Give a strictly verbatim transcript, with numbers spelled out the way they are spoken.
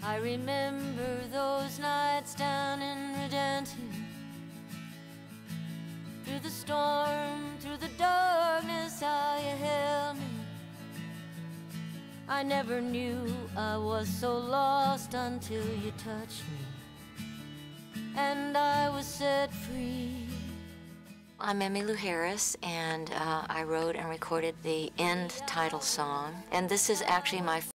I remember those nights down in Rodanthe, through the storm, through the darkness, how you held me. I never knew I was so lost until you touched me, and I was set free. I'm Emmylou Harris, and uh, I wrote and recorded the end title song, and this is actually my